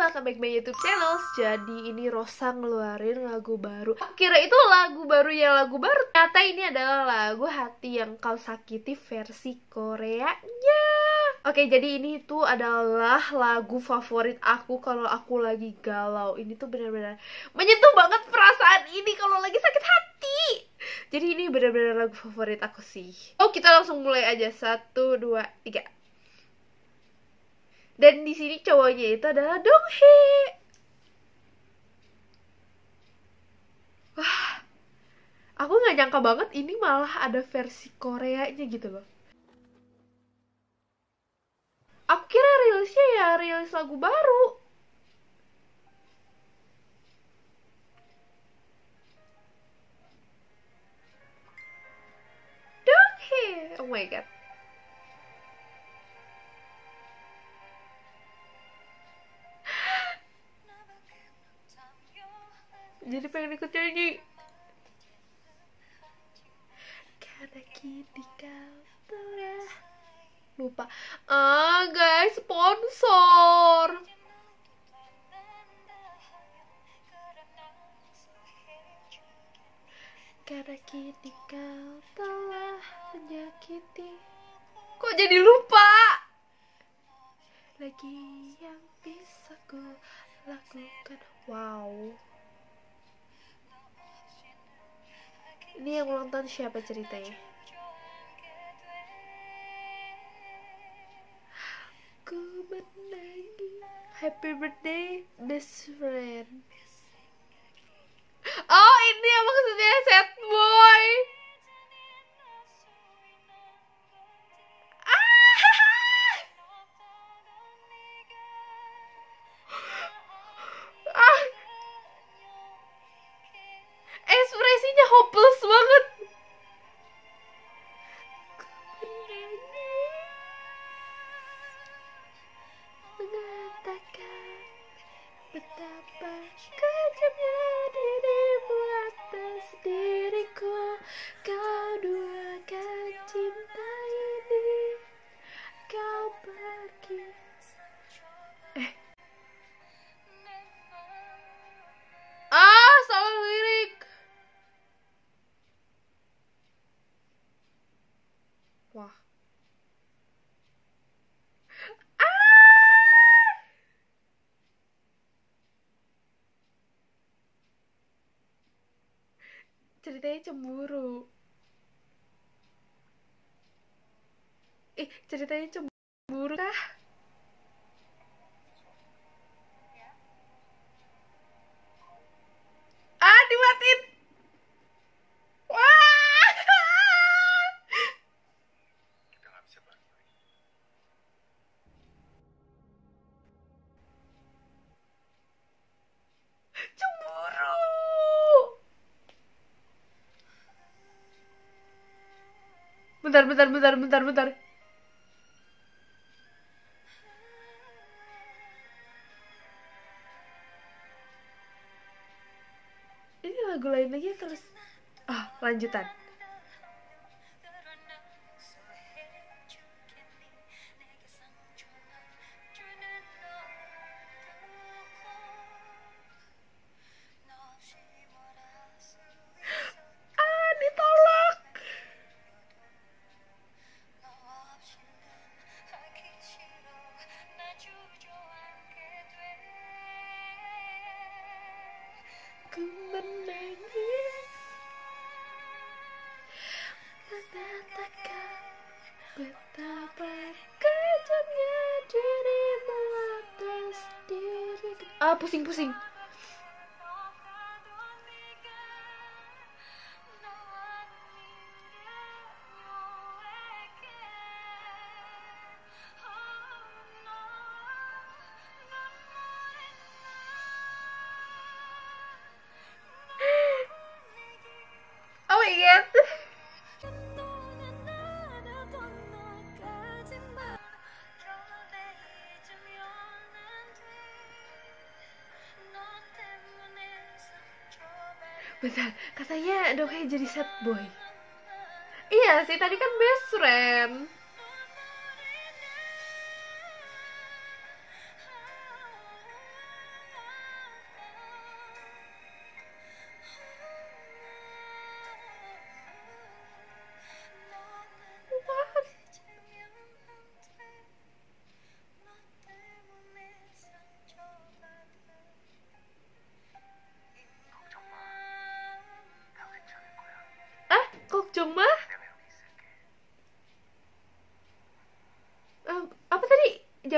welcome back my YouTube channel. Jadi ini Rosa ngeluarin lagu baru. Aku kira itu lagu baru. Ternyata ini adalah lagu Hati Yang Kau Sakiti versi Koreanya. Oke, jadi ini tuh adalah lagu favorit aku kalau aku lagi galau. Ini tuh benar-benar menyentuh banget perasaan ini kalau lagi sakit hati. Jadi ini benar-benar lagu favorit aku sih. Oh, kita langsung mulai aja. 1, 2, 3. Dan di sini cowoknya itu adalah Donghae. Wah, aku nggak nyangka banget ini malah ada versi Koreanya gitu loh. Aku kira rilisnya ya rilis lagu baru. Donghae, oh my god. Jadi pengen ikut nyanyi. Karena kini kau telah lupa. Guys, sponsor. Karena kini kau telah menyakiti. Kok jadi lupa? Lagi yang bisa ku lakukan. Wow. Ini yang ulang tahun siapa ceritanya? Ku menangis. Happy birthday, best friend. Oh, ini yang maksudnya sad boy. Ekspresinya hopeless banget. Mengatakan betapa kejamnya dirimu atas diriku. Kau duakan cinta ini. Kau pergi. Salah lirik. Wah. Ceritanya cemburu. Ceritanya cemburu kah? Dimatiin. Wah. Cemburu. Bentar. Ini lagu lain lagi terus. Lanjutan. Ditolak. Ku menangis. Mengatakan betapa kejamnya dirimu atas diriku. Pusing. Oh my god. Bentar, katanya Donghae jadi sad boy. Iya sih, tadi kan best friend.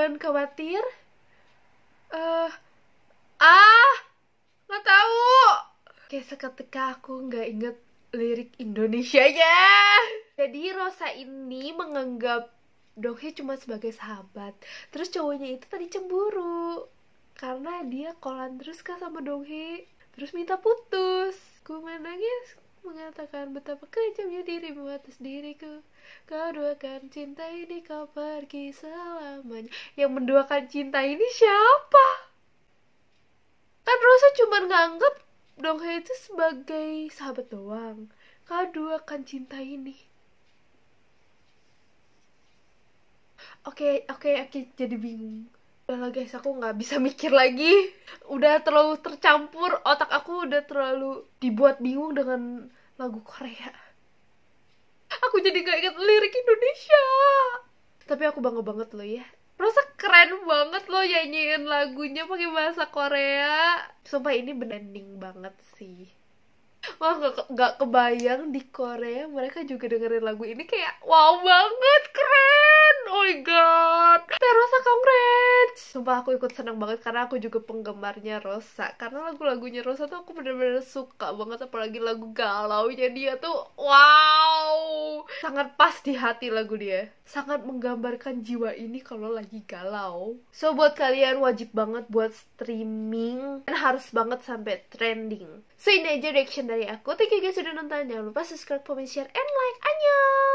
jangan khawatir. Ah, nggak tahu. Kayak seketika aku nggak inget lirik Indonesianya. Jadi Rosa ini menganggap Donghee cuma sebagai sahabat. Terus cowoknya itu tadi cemburu karena dia kolan terus kan sama Donghee. Terus minta putus. Ku menangis mengatakan betapa kejamnya dirimu atas diriku. Kau duakan cinta ini, kau pergi selamanya. Yang menduakan cinta ini siapa? Kan Rosa cuma nganggap Donghee itu sebagai sahabat doang. Kau duakan cinta ini. Oke, jadi bingung. Udah guys, aku nggak bisa mikir lagi. Udah terlalu tercampur, otak aku udah terlalu dibuat bingung dengan lagu Korea. Aku jadi gak inget lirik Indonesia. Tapi aku bangga banget loh ya. Rosa keren banget loh nyanyiin lagunya pakai bahasa Korea. Sumpah ini branding banget sih. Wah, gak kebayang di Korea mereka juga dengerin lagu ini kayak wow banget, keren. Oh my god, Rosa congrats. Sumpah aku ikut senang banget karena aku juga penggemarnya Rosa. Karena lagu-lagunya Rosa tuh aku bener-bener suka banget. Apalagi lagu galaunya dia tuh wow, sangat pas di hati lagu dia. Sangat menggambarkan jiwa ini kalau lagi galau. So buat kalian wajib banget buat streaming. Dan harus banget sampai trending. So ini aja reaction dari aku. Thank you guys sudah nonton. Jangan lupa subscribe, comment, share, and like. Annyeong!